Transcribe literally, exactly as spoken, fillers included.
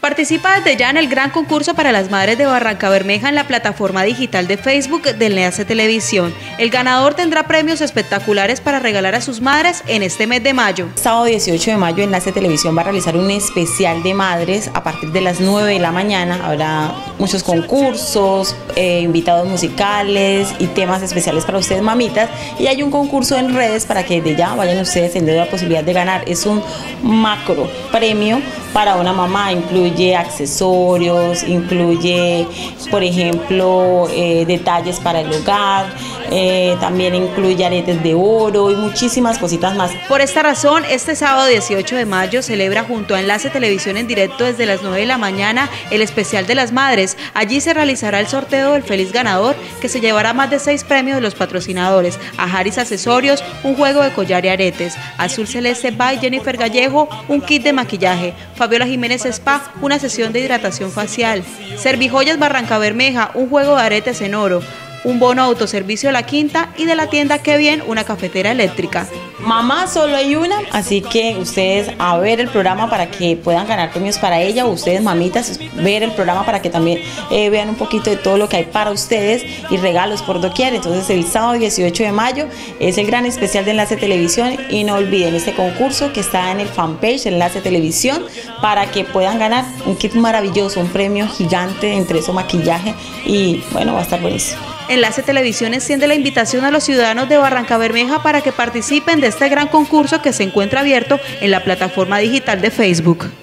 Participa desde ya en el gran concurso para las madres de Barrancabermeja en la plataforma digital de Facebook de Enlace Televisión. El ganador tendrá premios espectaculares para regalar a sus madres en este mes de mayo. Sábado dieciocho de mayo, Enlace Televisión va a realizar un especial de madres a partir de las nueve de la mañana. Habrá muchos concursos, eh, invitados musicales y temas especiales para ustedes, mamitas. Y hay un concurso en redes para que desde ya vayan ustedes teniendo la posibilidad de ganar. Es un macro premio para una mamá, incluye accesorios, incluye, por ejemplo, eh, detalles para el hogar, eh, también incluye aretes de oro y muchísimas cositas más. Por esta razón, este sábado dieciocho de mayo celebra junto a Enlace Televisión en directo desde las nueve de la mañana el especial de las madres. Allí se realizará el sorteo del feliz ganador, que se llevará más de seis premios de los patrocinadores: a Haris Accesorios, un juego de collar y aretes; Azul Celeste by Jennifer Gallejo, un kit de maquillaje; Fabiola Jiménez Spa, una sesión de hidratación facial; Servijoyas Barrancabermeja, un juego de aretes en oro; un bono autoservicio de La Quinta, y de la tienda Qué Bien, una cafetera eléctrica. Mamá solo hay una, así que ustedes a ver el programa para que puedan ganar premios para ella, o ustedes, mamitas, ver el programa para que también eh, vean un poquito de todo lo que hay para ustedes y regalos por doquier. Entonces el sábado dieciocho de mayo es el gran especial de Enlace Televisión, y no olviden este concurso que está en el fanpage de Enlace Televisión para que puedan ganar un kit maravilloso, un premio gigante entre eso, maquillaje, y bueno, va a estar buenísimo. Enlace Televisión extiende la invitación a los ciudadanos de Barrancabermeja para que participen de este gran concurso que se encuentra abierto en la plataforma digital de Facebook.